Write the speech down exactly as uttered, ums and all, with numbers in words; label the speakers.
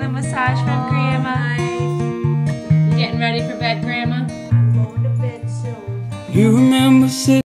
Speaker 1: a massage from Grandma.
Speaker 2: Nice. You getting ready for bed, Grandma?
Speaker 3: I'm going to bed soon. You remember sitting